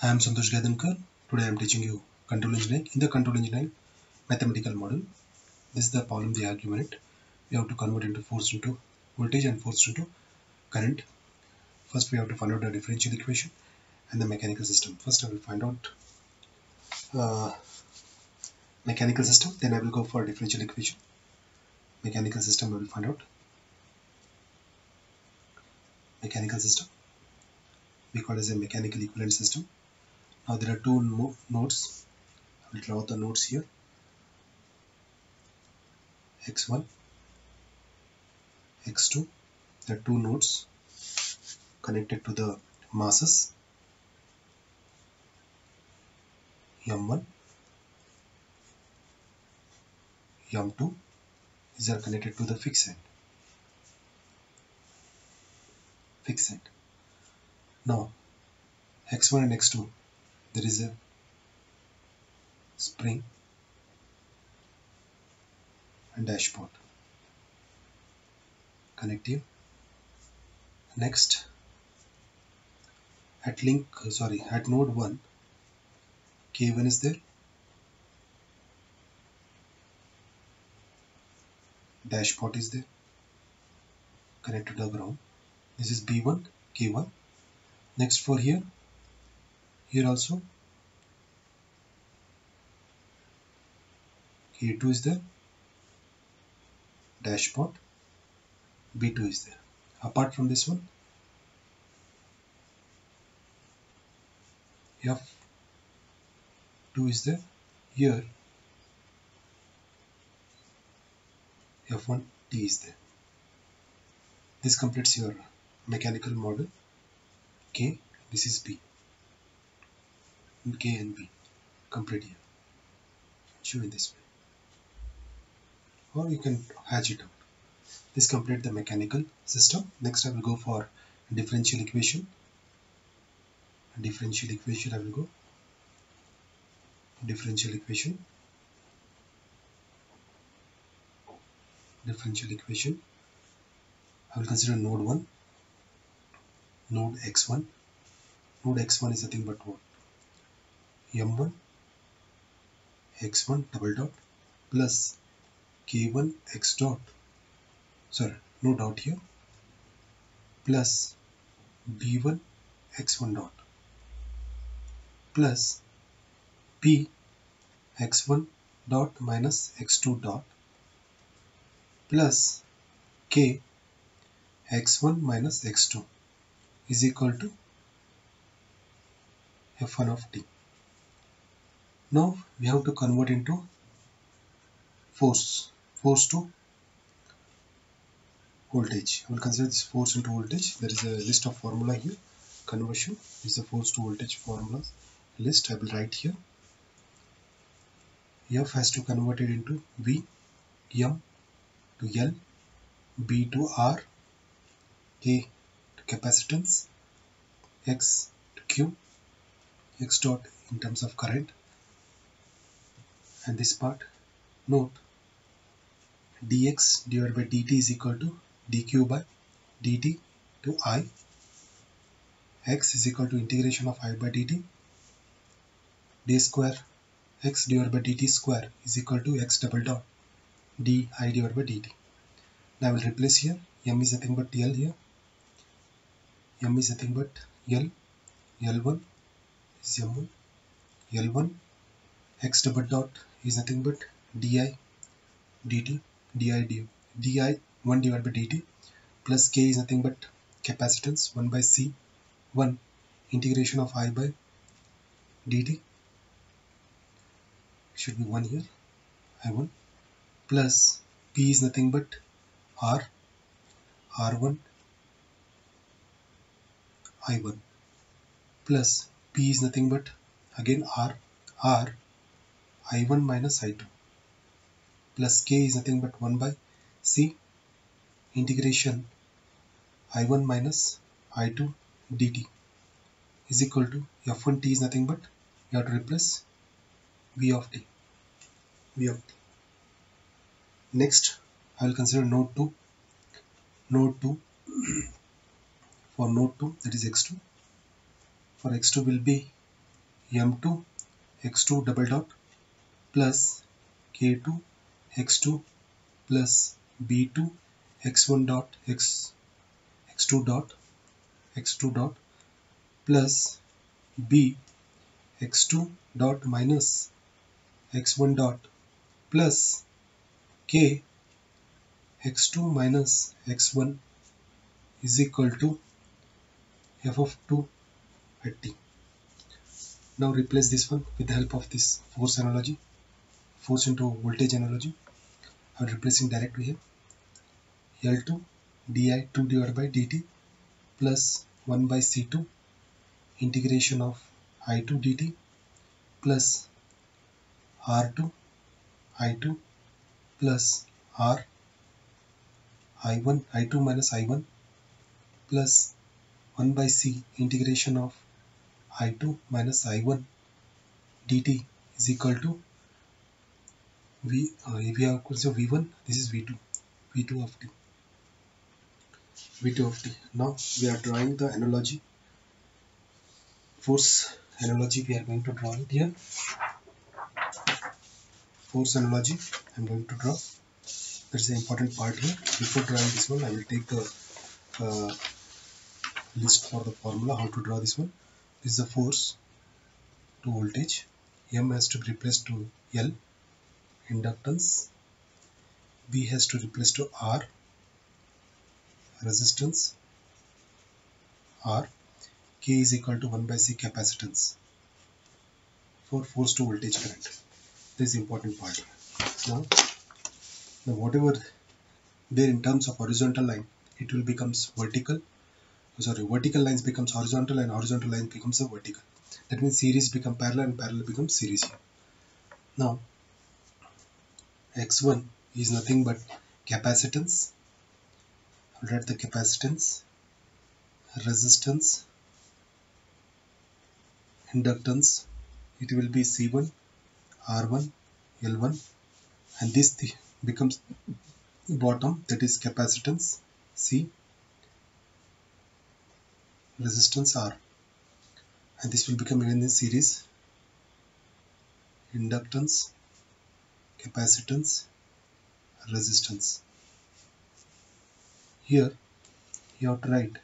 I am Santosh Gaidhankar. Today I am teaching you control engineering. In the control engineering mathematical model, this is the problem they are given it. We have to convert into force into voltage and force into current. First we have to find out the differential equation and the mechanical system. First I will find out mechanical system, then I will go for differential equation. Mechanical system I will find out. Mechanical system we call as a mechanical equivalent system. Now there are two nodes. I will draw the nodes here. X1, X2. There are two nodes connected to the masses M1, M2. These are connected to the fixed end. Now X1 and X2, there is a spring and dashpot connective. Next at node 1, K1 is there, dashpot is there connected to the ground. This is B1, K1. Next for here also K2 is there, dashpot, B2 is there. Apart from this one, F2 is there. Here F1T is there. This completes your mechanical model. K, this is B. K and B complete here. Show in this way, or you can hatch it out. This complete the mechanical system. Next I will go for differential equation. Differential equation I will go. Differential equation. I will consider node 1, node X1. Node X1 is nothing but what? M1 X1 double dot plus K1 X dot, no dot here, plus B1 X1 dot plus P X1 dot minus X2 dot plus K X1 minus X2 is equal to F1 of T. Now we have to convert into force to voltage. I will consider this force into voltage. There is a list of formula here. Conversion is the force to voltage formulas list. I will write here. F has to convert it into V, M to L, B to R, K to capacitance, X to Q, X dot in terms of current, and this part, note dx divided by dt is equal to dq by dt to I. X is equal to integration of I by dt. D square x divided by dt square is equal to x double dot di divided by dt. Now I will replace here. M is nothing but L here. M is nothing but L. L1 is M1. L1 x double dot is nothing but di dt, di 1 divided by dt plus k is nothing but capacitance 1 by C 1 integration of I by dt should be 1 here, I1 plus P is nothing but R1 I1 plus P is nothing but again R I1 minus I2 plus K is nothing but 1 by C integration I1 minus I2 dt is equal to F1T is nothing but, you have to replace V of T. Next I will consider node 2. For node 2, that is X2. For X2 will be m2 x2 double dot plus k2 x2 plus b2 x1 dot x2 dot plus b x2 dot minus x1 dot plus k x2 minus x1 is equal to f of 2 at t. Now replace this one with the help of this force analogy, force into voltage analogy. I'm replacing directly here. L2 di 2 divided by dt plus 1 by c2 integration of I2 dt plus R2 I2 plus R I1 I2 minus I1 plus 1 by c integration of I2 minus I1 dt is equal to if we have considered V1, this is V2, V2 of t, V2 of t. Now we are drawing the analogy, force analogy. We are going to draw it here. Force analogy I am going to draw. That's the important part here. Before drawing this one, I will take the list for the formula how to draw this one. This is the force to voltage. M has to be replaced to L, inductance. B has to replace to R, resistance, R. K is equal to 1 by C, capacitance, for force to voltage current. This is the important part here. Now whatever there in terms of horizontal line, it will becomes vertical. Vertical lines becomes horizontal and horizontal line becomes a vertical. That means series become parallel and parallel becomes series here. Now x1 is nothing but capacitance. I'll write the capacitance, resistance, inductance. It will be C1, R1, L1, and this becomes bottom, that is capacitance C, resistance R, and this will become again in series, inductance, capacitance, resistance. Here you have to write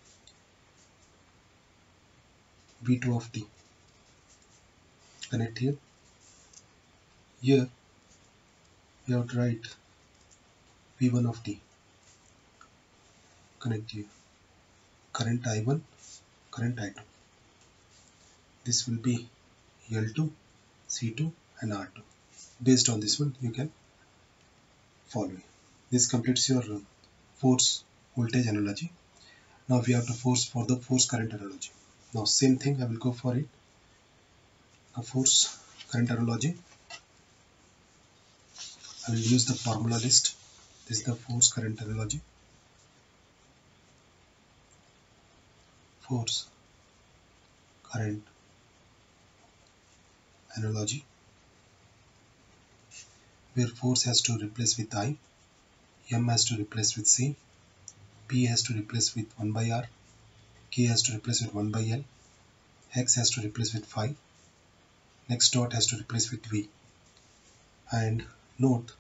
V2 of t. Connect here. Here you have to write V1 of t. Connect here. Current I1, current I2. This will be L2, C2 and R2. Based on this one, you can follow. This completes your force voltage analogy. Now we have to force for the force current analogy. Now same thing, I will go for it. Now force current analogy, I will use the formula list. This is the force current analogy. Force current analogy, where force has to replace with I, M has to replace with C, P has to replace with 1 by R, K has to replace with 1 by L, X has to replace with phi, next dot has to replace with V. And note,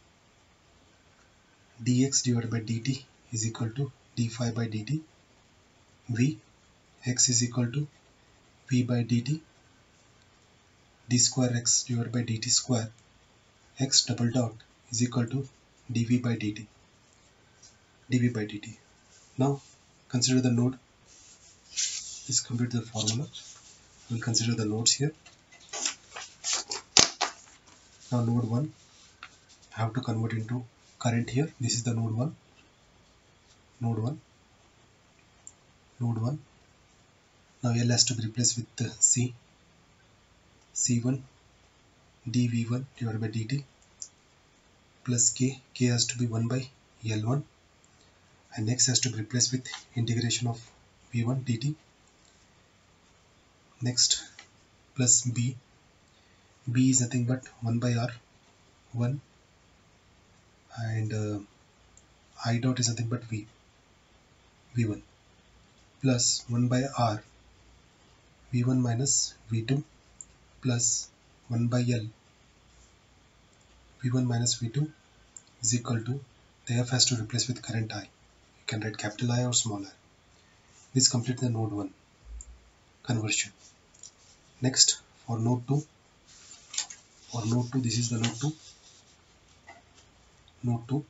dx divided by dt is equal to d phi by dt. V, x is equal to v by dt, d square x divided by dt square, x double dot is equal to dv by dt, dv by dt. Now consider the node. Let's complete the formula. We'll consider the nodes here. Now node 1, I have to convert into current here. This is the node 1, node 1, node 1. Now L has to be replaced with C, C1 dV1 divided by dt plus K, K has to be 1 by L1, and X has to be replaced with integration of V1 dt. Next plus B, B is nothing but 1 by R, 1, and I dot is nothing but V, V1 plus 1 by R, V1 minus V2 plus 1 by L V1 minus V2 is equal to, the F has to replace with current I. You can write capital I or small I. This completes the node 1 conversion. Next, for node 2, this is the node 2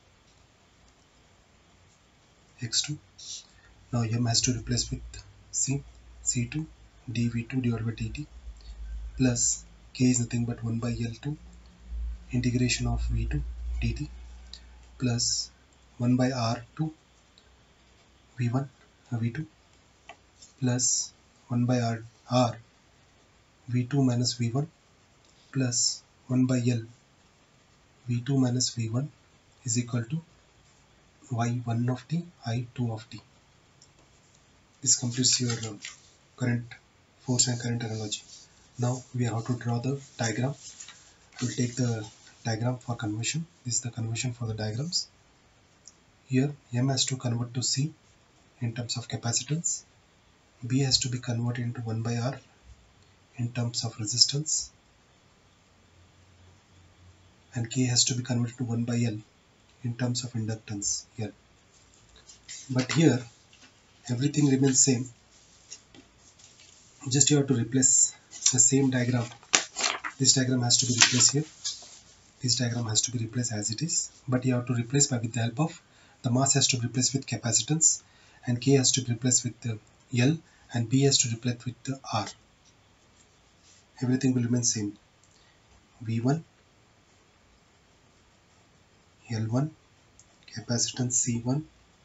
x2. Now M has to replace with C2 dV2 divided by dt plus K is nothing but 1 by L2 integration of V2 dt plus 1 by R2 V1 V2 plus 1 by R V2 minus V1 plus 1 by L V2 minus V1 is equal to Y1 of t I2 of t. This completes your current force and current analogy. Now we have to draw the diagram. We'll take the diagram for conversion. This is the conversion for the diagrams. Here M has to convert to C in terms of capacitance. B has to be converted into 1 by R in terms of resistance. And K has to be converted to 1 by L in terms of inductance here. But here everything remains same. Just you have to replace the same diagram. This diagram has to be replaced here. This diagram has to be replaced as it is, but you have to replace by with the help of the mass has to be replaced with capacitance, and K has to be replaced with the L, and B has to be replaced with the R. Everything will remain same. V1, L1, capacitance C1,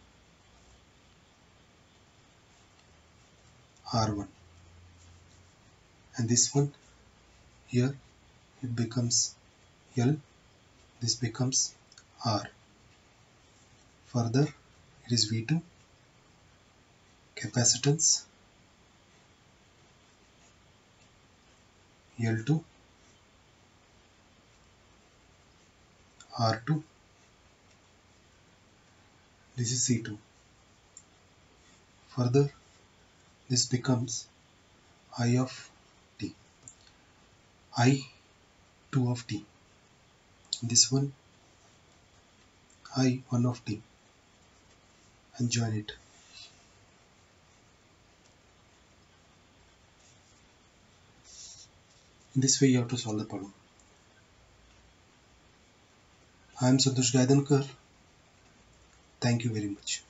R1, and this one here it becomes L, this becomes R. Further it is V2, capacitance, L2, R2, this is C2. Further this becomes I of t, I2 of t, this one I1 of t, and join it. In this way you have to solve the problem. I am Santosh Gaidankar. Thank you very much.